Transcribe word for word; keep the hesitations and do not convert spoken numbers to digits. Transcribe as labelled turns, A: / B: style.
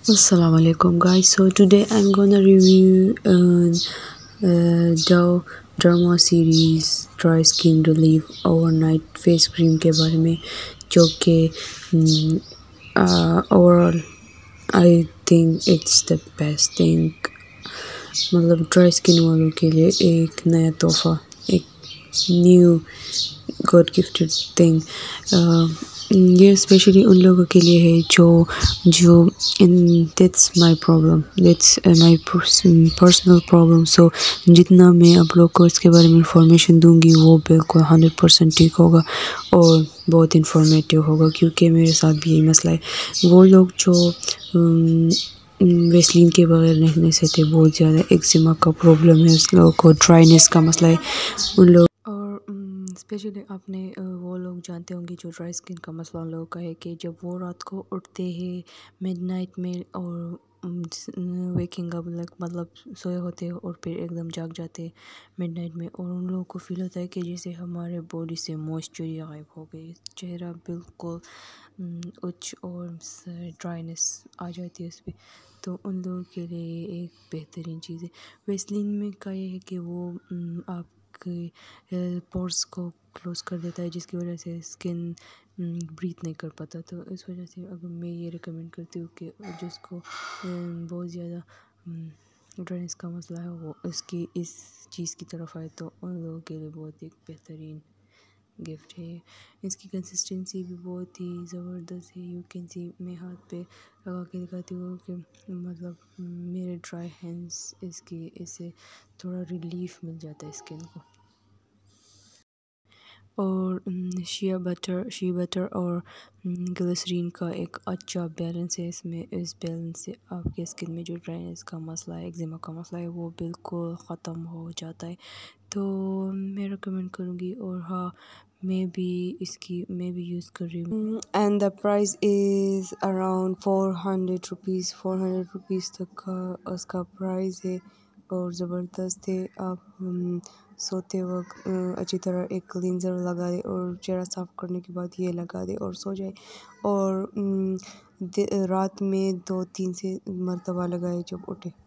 A: Assalamu alaikum guys. So today I'm gonna review uh, uh, Dove DermaSeries Dry Skin Relief Overnight Face Cream के बारे में, जो कि overall I think it's the best thing. मतलब dry skin वालों के लिए एक नया तोहफा, एक न्यू गॉड गिफ्टेड थिंग। ये स्पेशली उन लोगों के लिए है जो जो इन that's my problem, that's my personal problem. So जितना मैं आप लोग को इसके बारे में इंफॉर्मेशन दूंगी वो बिल्कुल हंड्रेड परसेंट ठीक होगा और बहुत इंफॉर्मेटिव होगा, क्योंकि मेरे साथ भी यही मसला है। वो लोग जो वैसलीन के बगैर रहने से थे, बहुत ज़्यादा एक्जिमा का प्रॉब्लम है, उस लोगों को ड्राइनेस का मसला है उन लोग, और स्पेशली आपने वो लोग जानते होंगे जो ड्राई स्किन का मसला उन लोगों का है कि जब वो रात को उठते हैं मिडनाइट में और वेकिंग अप लाइक मतलब सोए होते हैं और फिर एकदम जाग जाते हैं मिडनाइट में, और उन लोगों को फील होता है कि जैसे हमारे बॉडी से मॉइस्चर गायब हो गई, चेहरा बिल्कुल उच्च और ड्राइनेस आ जाती है उस पर। तो उन लोगों के लिए एक बेहतरीन चीज़ है। वैसलीन में का ये है कि वो आप पोर्स को क्लोज कर देता है, जिसकी वजह से स्किन ब्रीथ नहीं कर पाता। तो इस वजह से अगर मैं ये रिकमेंड करती हूँ कि जिसको बहुत ज़्यादा ड्राइनेस का मसला है वो इसकी इस चीज़ की तरफ आए, तो उन लोगों के लिए बहुत एक बेहतरीन गिफ्ट है। इसकी कंसिस्टेंसी भी बहुत ही ज़बरदस्त है। यू कैन सी मैं हाथ पे लगा के दिखाती हूँ कि मतलब मेरे ड्राई हैंड्स इसकी इससे थोड़ा रिलीफ मिल जाता है स्किन को। और शिया बटर शी बटर और ग्लिसरीन का एक अच्छा बैलेंस है इसमें। इस बैलेंस से आपके स्किन में जो ड्राइनेस का मसला है, एक्जिमा का मसला है, वो बिल्कुल ख़त्म हो जाता है। तो मैं रिकमेंड करूँगी, और हाँ मैं भी इसकी मैं भी यूज़ कर रही हूँ। And the price is around four hundred rupees four hundred rupees तक का उसका प्राइस है, और ज़बरदस्त है। आप सोते वक्त अच्छी तरह एक क्लींजर लगा दे और चेहरा साफ़ करने के बाद ये लगा दे और सो जाए, और रात में दो तीन से मरतबा लगाए जब उठे।